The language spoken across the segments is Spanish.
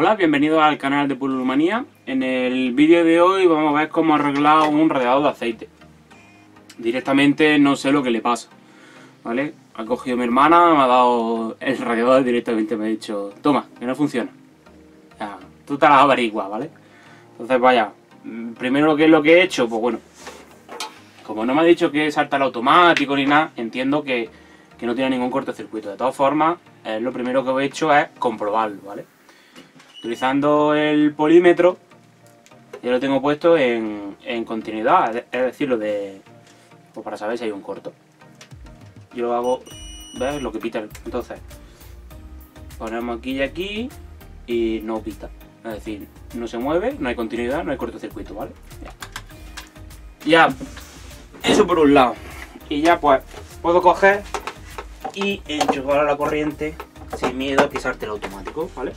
Hola, bienvenidos al canal de Pulumanía. En el vídeo de hoy vamos a ver cómo arreglar un radiador de aceite. Directamente no sé lo que le pasa, ¿vale? Ha cogido mi hermana, me ha dado el radiador directamente, me ha dicho, toma, que no funciona. Ya, tú te las averiguas, ¿vale? Entonces vaya, primero ¿qué es lo que he hecho? Pues bueno, como no me ha dicho que salta el automático ni nada, entiendo que no tiene ningún cortocircuito. De todas formas, lo primero que he hecho es comprobarlo, ¿vale? Utilizando el polímetro, yo lo tengo puesto en continuidad, es decir, pues para saber si hay un corto. Yo lo hago, ¿ves? Lo que pita. Entonces, ponemos aquí y aquí y no pita. Es decir, no se mueve, no hay continuidad, no hay cortocircuito, ¿vale? Ya, eso por un lado. Y ya pues puedo coger y enchufar a la corriente sin miedo a que salte el automático, ¿vale?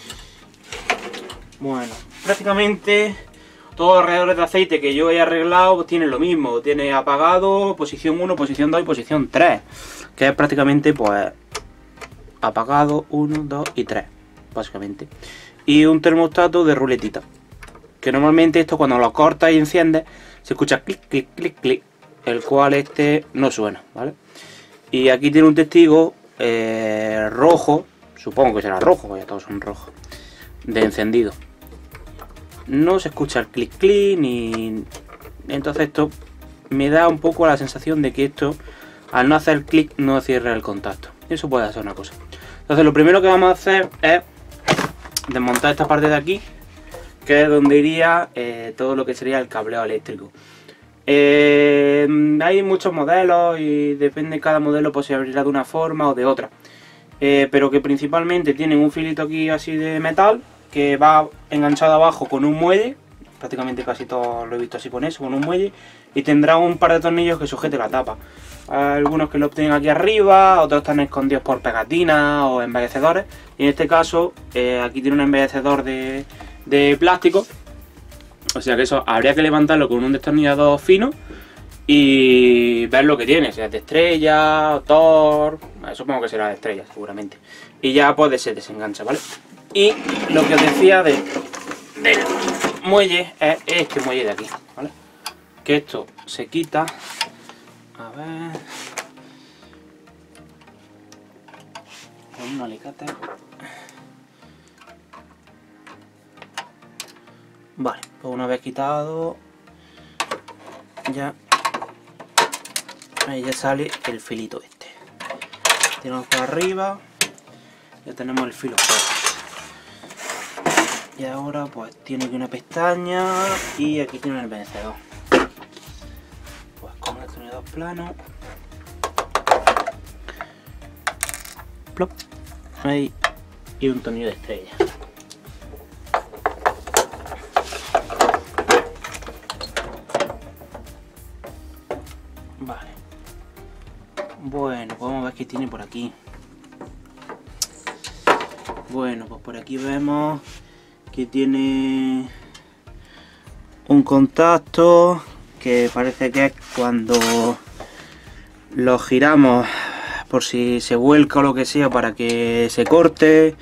Bueno, prácticamente todos los radiadores de aceite que yo he arreglado pues tienen lo mismo. Tiene apagado, posición 1, posición 2 y posición 3. Que es prácticamente pues apagado 1, 2 y 3, básicamente. Y un termostato de ruletita. Que normalmente esto cuando lo cortas y enciendes se escucha clic, clic, clic, clic. El cual este no suena, ¿vale? Y aquí tiene un testigo rojo, supongo que será rojo, ya todos son rojos, de encendido. No se escucha el clic clic ni... Entonces esto me da un poco la sensación de que esto, al no hacer clic, no cierra el contacto. Eso puede hacer una cosa. Entonces lo primero que vamos a hacer es desmontar esta parte de aquí, que es donde iría todo lo que sería el cableo eléctrico. Hay muchos modelos y depende de cada modelo, pues se abrirá de una forma o de otra. Pero que principalmente tienen un filito aquí así de metal que va enganchado abajo con un muelle, prácticamente casi todo lo he visto así con eso, con un muelle, y tendrá un par de tornillos que sujete la tapa. Algunos que lo obtienen aquí arriba, otros están escondidos por pegatinas o embellecedores, y en este caso aquí tiene un embellecedor de plástico, o sea que eso habría que levantarlo con un destornillador fino y ver lo que tiene, si es de estrella, Thor, supongo que será de estrella seguramente, y ya pues se desengancha, ¿vale? Y lo que os decía del muelle es este muelle de aquí, ¿vale? Que esto se quita, a ver, con un alicate. Vale, pues una vez quitado, ya ahí ya sale el filito este. Tiramos para arriba, ya tenemos el filo fuera. Y ahora pues tiene aquí una pestaña y aquí tiene el vencedor. Pues con el tornillador plano, plop, ahí, y un tornillo de estrella. Vale. Bueno, vamos a ver qué tiene por aquí. Bueno, pues por aquí vemos que tiene un contacto que parece que es cuando lo giramos por si se vuelca o lo que sea para que se corte.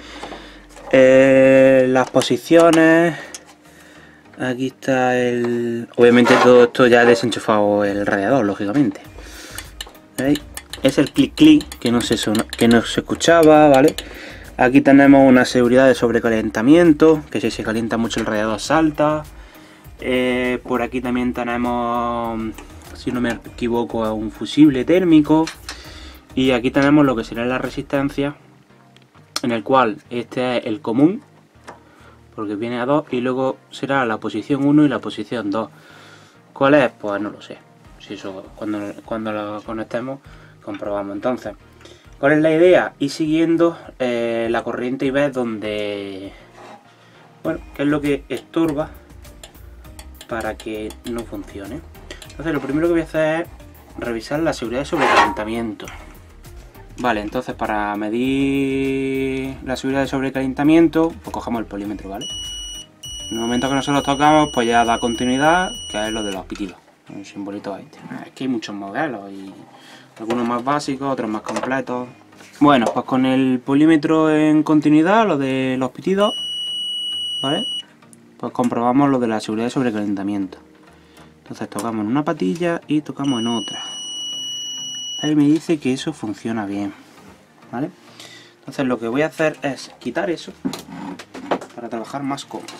Las posiciones, aquí está el... Obviamente todo esto ya ha desenchufado el radiador, lógicamente. ¿Veis? Es el clic clic que no se escuchaba, ¿vale? Aquí tenemos una seguridad de sobrecalentamiento, que si se calienta mucho el radiador salta. Por aquí también tenemos, si no me equivoco, un fusible térmico. Y aquí tenemos lo que será la resistencia, en el cual este es el común, porque viene a 2, y luego será la posición 1 y la posición 2. ¿Cuál es? Pues no lo sé. Si eso cuando lo conectemos comprobamos. Entonces, ¿cuál es la idea? Ir siguiendo la corriente y ver dónde, bueno, qué es lo que estorba para que no funcione. Entonces lo primero que voy a hacer es revisar la seguridad de sobrecalentamiento. Vale, entonces para medir la seguridad de sobrecalentamiento, pues cogemos el polímetro, ¿vale? En el momento que nosotros tocamos, pues ya da continuidad, que es lo de los pitidos, el simbolito este. Es que hay muchos modelos y algunos más básicos, otros más completos. Bueno, pues con el polímetro en continuidad, lo de los pitidos, ¿vale? Pues comprobamos lo de la seguridad de sobrecalentamiento. Entonces tocamos en una patilla y tocamos en otra. Ahí me dice que eso funciona bien, ¿vale? Entonces lo que voy a hacer es quitar eso para trabajar más cómodo.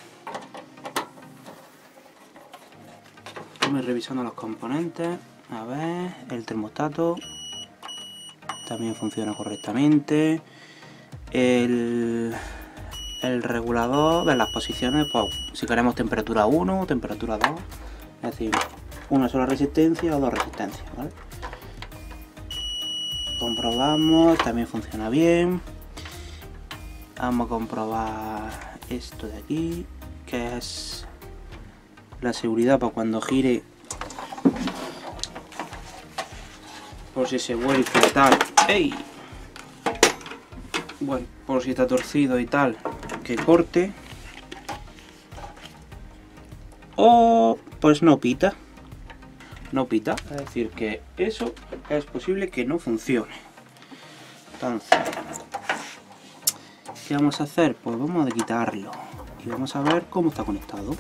Voy revisando los componentes. A ver, el termostato también funciona correctamente. El regulador de las posiciones, pues si queremos temperatura 1 o temperatura 2, es decir, una sola resistencia o dos resistencias, ¿vale? Comprobamos, también funciona bien. Vamos a comprobar esto de aquí, que es la seguridad para cuando gire, por si se vuelca y tal. ¡Ey! Bueno, por si está torcido y tal, que corte. O pues no pita. No pita, es decir, que eso es posible que no funcione. Entonces, ¿qué vamos a hacer? Pues vamos a quitarlo y vamos a ver cómo está conectado.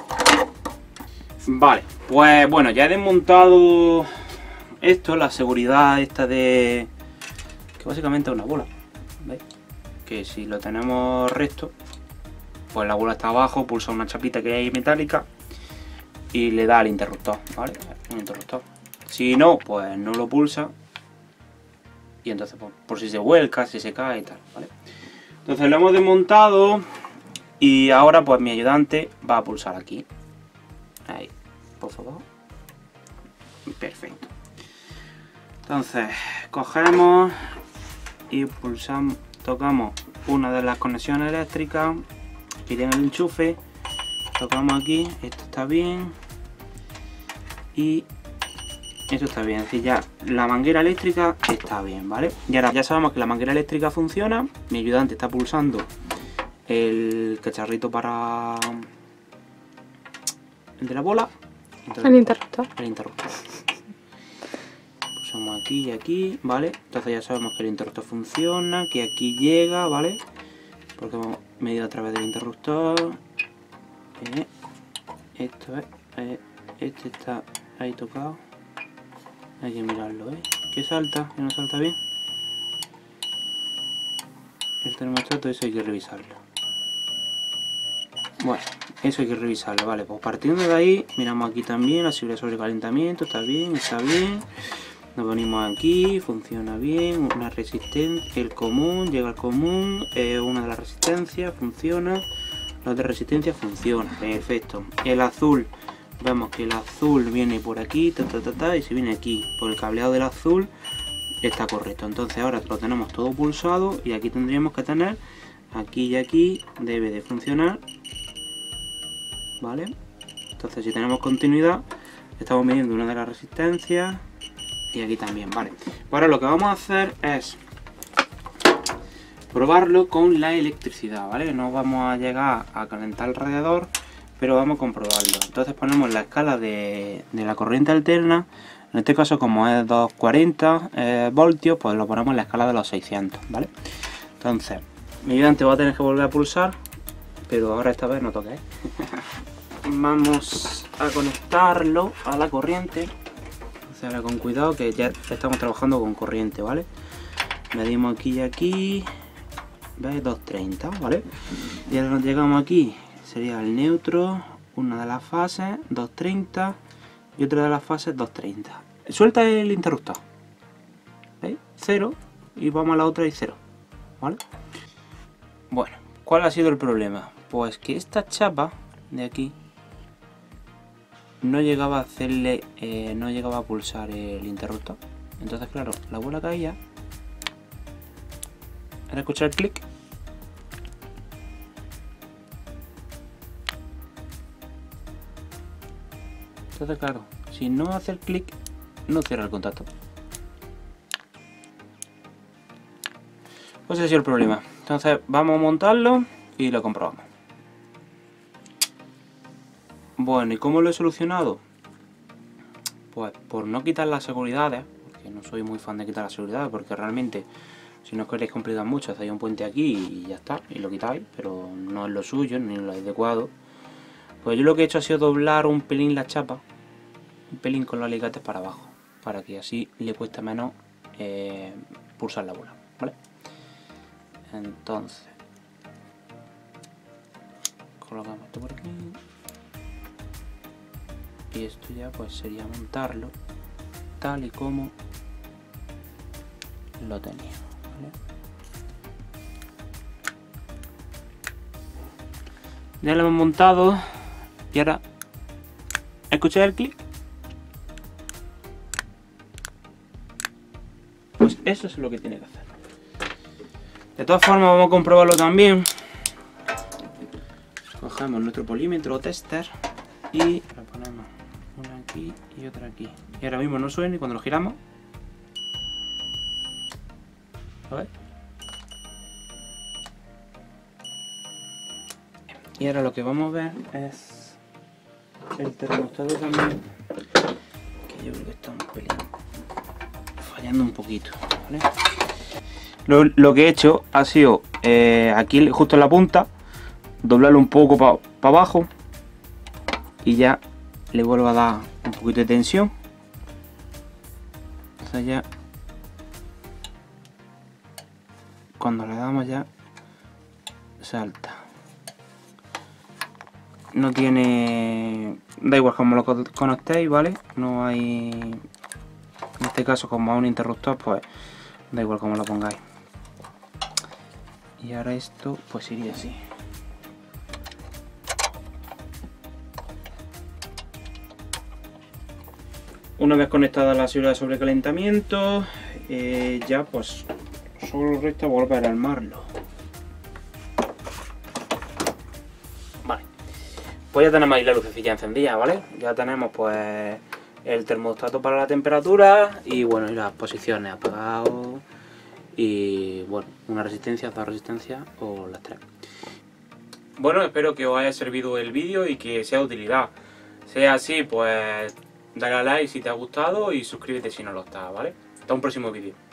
Vale, pues bueno, ya he desmontado esto, la seguridad esta de... que básicamente es una bola, ¿veis? Que si lo tenemos recto, pues la bola está abajo, pulsa una chapita que hay metálica y le da al interruptor, ¿vale? Un interruptor. Si no, pues no lo pulsa y entonces pues, por si se vuelca, si se cae y tal, ¿vale? Entonces lo hemos desmontado y ahora pues mi ayudante va a pulsar aquí. Ahí, por favor. Perfecto. Entonces cogemos y pulsamos, tocamos una de las conexiones eléctricas que tiene el enchufe, tocamos aquí, esto está bien y esto está bien, es decir, ya la manguera eléctrica está bien, ¿vale? Y ahora ya sabemos que la manguera eléctrica funciona, mi ayudante está pulsando el cacharrito para el de la bola. Entonces, el interruptor. El interruptor. Pulsamos aquí y aquí, ¿vale? Entonces ya sabemos que el interruptor funciona, que aquí llega, ¿vale? Porque hemos medido a través del interruptor. Esto es, este está ahí tocado. Hay que mirarlo, ¿eh? Que salta, que no salta bien. El termostato, eso hay que revisarlo. Bueno, eso hay que revisarlo, vale. Pues partiendo de ahí, miramos aquí también la seguridad de sobrecalentamiento, está bien, está bien. Nos venimos aquí, funciona bien, una resistencia, el común, llega al común, una de las resistencias, funciona, la otra resistencia funciona, perfecto. El azul, vemos que el azul viene por aquí, y se viene aquí, por el cableado del azul está correcto. Entonces ahora lo tenemos todo pulsado y aquí tendríamos que tener, aquí y aquí, debe de funcionar, ¿vale? Entonces si tenemos continuidad, estamos midiendo una de las resistencias. Y aquí también, vale. Ahora lo que vamos a hacer es probarlo con la electricidad, ¿vale? No vamos a llegar a calentar el radiador, pero vamos a comprobarlo. Entonces ponemos la escala de la corriente alterna. En este caso, como es 240 voltios, pues lo ponemos en la escala de los 600, ¿vale? Entonces, mi ayudante va a tener que volver a pulsar, pero ahora esta vez no toque. Vamos a conectarlo a la corriente. Ahora con cuidado que ya estamos trabajando con corriente, ¿vale? Medimos aquí y aquí, ¿veis? 230, ¿vale? Y ahora nos llegamos aquí, sería el neutro, una de las fases, 230 y otra de las fases, 230. Suelta el interruptor, ¿veis? 0 y vamos a la otra y 0, ¿vale? Bueno, ¿cuál ha sido el problema? Pues que esta chapa de aquí no llegaba a hacerle, no llegaba a pulsar el interruptor. Entonces claro, la bola caía. Ahora escuchar el clic. Entonces claro, si no hace el clic, no cierra el contacto. Pues ese ha sido el problema. Entonces vamos a montarlo y lo comprobamos. Bueno, ¿y cómo lo he solucionado? Pues por no quitar las seguridades, porque no soy muy fan de quitar las seguridades, porque realmente Si no os queréis complicar mucho, hacéis un puente aquí y ya está, y lo quitáis, pero no es lo suyo, ni lo adecuado. Pues yo lo que he hecho ha sido doblar un pelín la chapa, un pelín con los alicates para abajo, para que así le cueste menos pulsar la bola, ¿vale? Entonces, colocamos esto por aquí. Y esto ya pues sería montarlo tal y como lo tenía, ¿vale? Ya lo hemos montado y ahora ¿escucháis el clic? Pues eso es lo que tiene que hacer. De todas formas vamos a comprobarlo también. Cogemos nuestro polímetro o tester y lo ponemos una aquí y otra aquí. Y ahora mismo no suena y cuando lo giramos, ¿lo veis? Y ahora lo que vamos a ver es el termostato también, que yo creo que está un pelín fallando un poquito, ¿vale? Lo que he hecho ha sido aquí justo en la punta doblarlo un poco para abajo y ya le vuelvo a dar un poquito de tensión. Entonces ya cuando le damos ya salta. No tiene... da igual como lo conectéis, ¿vale? No hay... en este caso como a un interruptor, pues da igual como lo pongáis. Y ahora esto pues iría así. Una vez conectada la seguridad de sobrecalentamiento, ya pues solo resta volver a armarlo. Vale, pues ya tenemos ahí la lucecilla encendida, ¿vale? Ya tenemos pues el termostato para la temperatura y bueno, y las posiciones apagado y bueno, una resistencia, dos resistencias o las tres. Bueno, espero que os haya servido el vídeo y que sea de utilidad. Sea así, pues dale a like si te ha gustado y suscríbete si no lo está, ¿vale? Hasta un próximo vídeo.